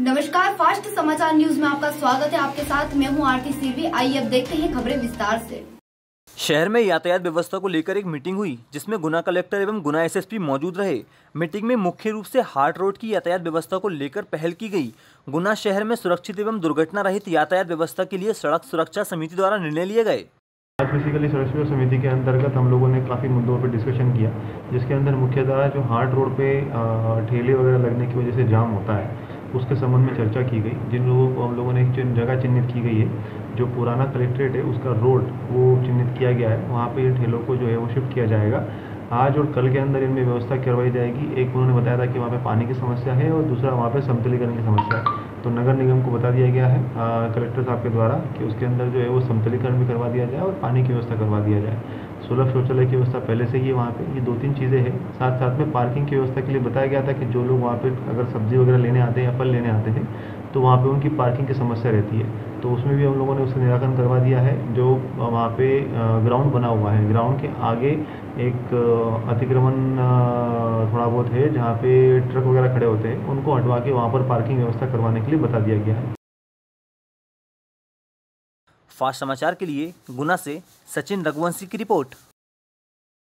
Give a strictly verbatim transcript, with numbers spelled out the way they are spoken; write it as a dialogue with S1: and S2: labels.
S1: नमस्कार, फास्ट समाचार न्यूज में आपका स्वागत है। आपके साथ मैं हूं आरती सीवी। आइए अब देखते हैं खबरें विस्तार से।
S2: शहर में यातायात व्यवस्था को लेकर एक मीटिंग हुई, जिसमें गुना कलेक्टर एवं गुना एसएसपी मौजूद रहे। मीटिंग में मुख्य रूप से हार्ट रोड की यातायात व्यवस्था को लेकर पहल की गई। गुना शहर में सुरक्षित एवं दुर्घटना रहित यातायात व्यवस्था के लिए सड़क सुरक्षा समिति द्वारा निर्णय लिए गए।
S3: आज बेसिकली सुरक्षा समिति के अंतर्गत हम लोगों ने काफ़ी मुद्दों पर डिस्कशन किया, जिसके अंदर मुख्यतः जो हार्ट रोड पे ठेले वगैरह लगने की वजह से जाम होता है, उसके संबंध में चर्चा की गई। जिन लोगों को हम लोगों ने एक जगह चिन्हित की गई है, जो पुराना कलेक्ट्रेट है उसका रोड वो चिन्हित किया गया है, वहाँ पे ठेलों को जो है वो शिफ्ट किया जाएगा। आज और कल के अंदर इनमें व्यवस्था करवाई जाएगी। एक उन्होंने बताया था कि वहाँ पे पानी की समस्या है और दूसरा वहाँ पे समतलीकरण की समस्या है। तो नगर निगम को बता दिया गया है कलेक्टर साहब के द्वारा कि उसके अंदर जो है वो समतलीकरण भी करवा दिया जाए और पानी की व्यवस्था करवा दिया जाए। सुलभ शौचालय की व्यवस्था पहले से ही है वहाँ पे। ये दो तीन चीज़ें हैं। साथ साथ में पार्किंग की व्यवस्था के लिए बताया गया था कि जो लोग वहाँ पे अगर सब्जी वगैरह लेने आते हैं या फल लेने आते हैं तो वहाँ पे उनकी पार्किंग की समस्या रहती है, तो उसमें भी हम लोगों ने उसका निराकरण करवा दिया है। जो वहाँ पे ग्राउंड बना हुआ है, ग्राउंड के आगे एक अतिक्रमण थोड़ा बहुत है जहाँ पे ट्रक वगैरह खड़े होते हैं, उनको हटवा के वहाँ पर पार्किंग व्यवस्था करवाने के लिए बता दिया गया है।
S2: फास्ट समाचार के लिए गुना से सचिन रघुवंशी की रिपोर्ट।